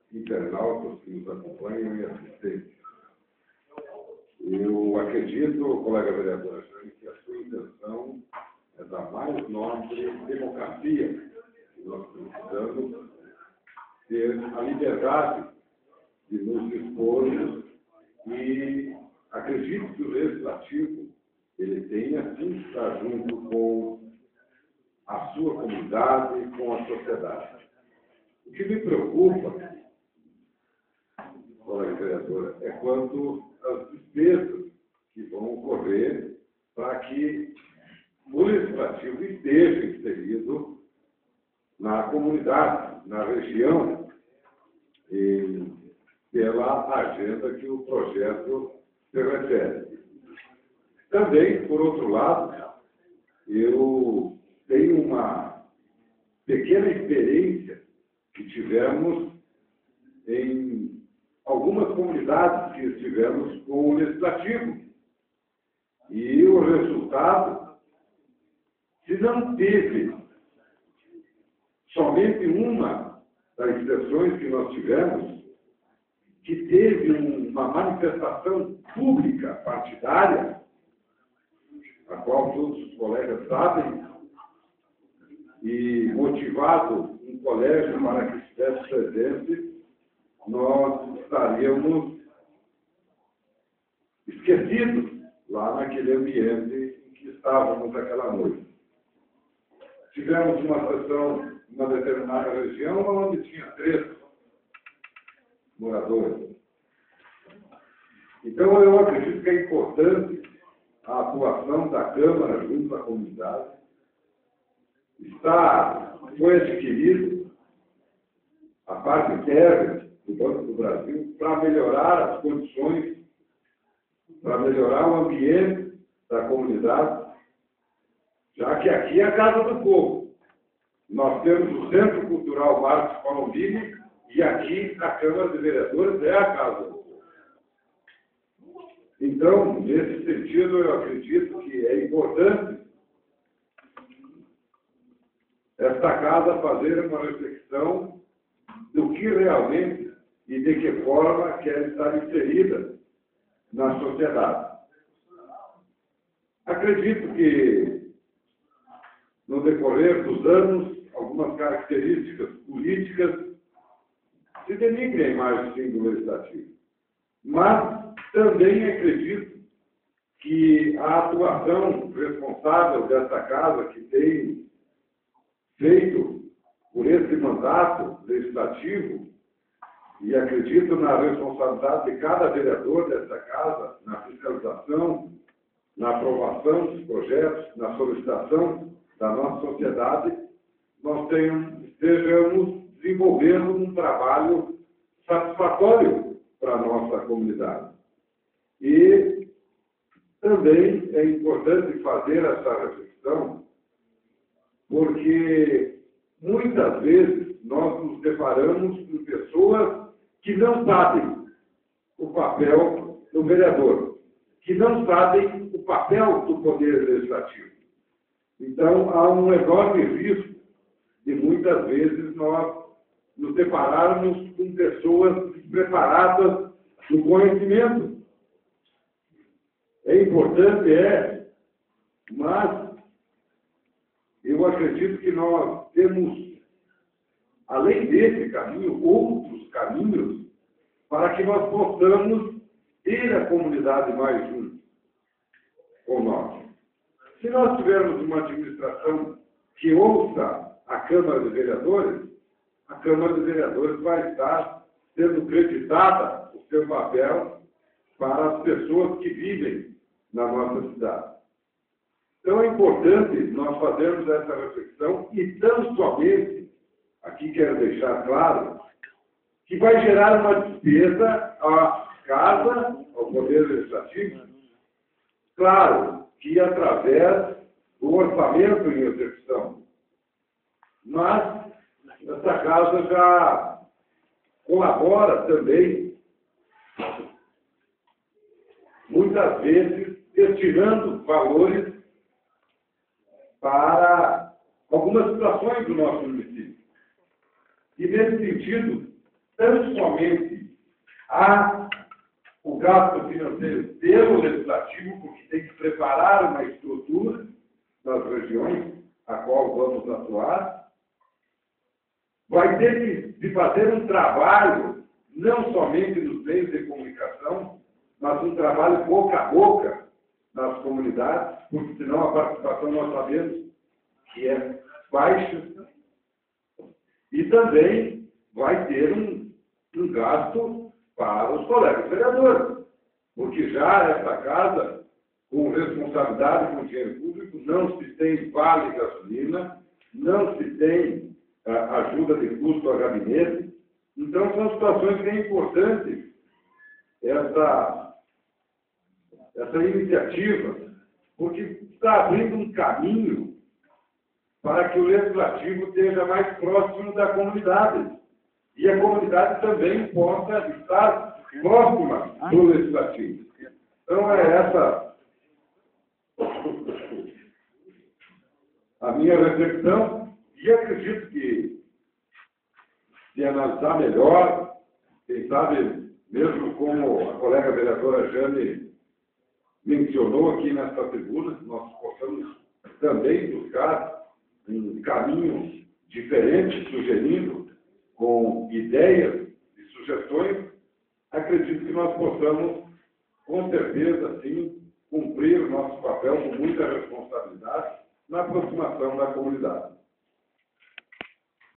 internautas que nos acompanham e assistentes. Eu acredito, colega vereador, que a sua intenção é da mais nobre democracia que nós precisamos ter a liberdade de nos expormos e acredito que o Legislativo ele tenha sim estar junto com a sua comunidade e com a sociedade. O que me preocupa, colega vereadora, é quanto às despesas que vão ocorrer para que o Legislativo esteja inserido na comunidade, na região, e pela agenda que o projeto se refere. Também, por outro lado, eu tenho uma pequena experiência que tivemos em algumas comunidades que estivemos com o Legislativo. E o resultado, se não teve somente uma das sessões que nós tivemos, que teve uma manifestação pública partidária, a qual todos os colegas sabem, e motivado um colégio para que estivesse presente, nós estaríamos esquecidos lá naquele ambiente em que estávamos aquela noite. Tivemos uma sessão em uma determinada região onde tinha 3 moradores. Então, eu acredito que é importante a atuação da Câmara junto à comunidade. Foi adquirido a parte térrea do Banco do Brasil para melhorar as condições, para melhorar o ambiente da comunidade, já que aqui é a casa do povo. Nós temos o Centro Cultural Marcos Colombini e aqui a Câmara de Vereadores é a casa do povo. Então, nesse sentido, eu acredito que é importante esta casa fazer uma reflexão do que realmente e de que forma quer estar inserida na sociedade. Acredito que, no decorrer dos anos, algumas características políticas se denigrem a imagem do Legislativo. Mas também acredito que a atuação responsável desta casa, que tem feito por esse mandato legislativo, e acredito na responsabilidade de cada vereador desta casa, na fiscalização, na aprovação dos projetos, na solicitação da nossa sociedade, nós estejamos desenvolvendo um trabalho satisfatório para a nossa comunidade. E também é importante fazer essa reflexão, porque muitas vezes nós nos deparamos com pessoas que não sabem o papel do vereador, que não sabem o papel do Poder Legislativo. Então, há um enorme risco de muitas vezes nós nos depararmos com pessoas despreparadas no conhecimento. É importante, mas eu acredito que nós temos, além desse caminho, outros caminhos para que nós possamos ter a comunidade mais junto com nós. Se nós tivermos uma administração que ouça a Câmara de Vereadores, a Câmara de Vereadores vai estar sendo creditada o seu papel para as pessoas que vivem na nossa cidade. Então é importante nós fazermos essa reflexão e tão somente, aqui quero deixar claro, que vai gerar uma despesa à Casa, ao Poder Legislativo, claro que através do orçamento em execução. Mas essa Casa já colabora também, muitas vezes, destinando valores para algumas situações do nosso município. E, nesse sentido, tão somente o gasto financeiro pelo legislativo, porque tem que preparar uma estrutura nas regiões a qual vamos atuar, vai ter de fazer um trabalho, não somente nos meios de comunicação, mas um trabalho boca a boca nas comunidades, porque senão a participação nós sabemos que é baixa, e também vai ter um gasto para os colegas vereadores, porque já essa casa, com responsabilidade com o dinheiro público, não se tem vale gasolina, não se tem ajuda de custo a gabinete. Então, são situações bem importantes essa iniciativa, porque está abrindo um caminho para que o legislativo esteja mais próximo da comunidade. E a comunidade também possa estar próxima do legislativo. Então, é essa a minha reflexão, e acredito que, se analisar melhor, quem sabe, mesmo como a colega vereadora Jane mencionou aqui nesta tribuna, nós possamos também buscar um caminho diferente, sugerindo, com ideias e sugestões, acredito que nós possamos, com certeza, sim, cumprir o nosso papel com muita responsabilidade na aproximação da comunidade.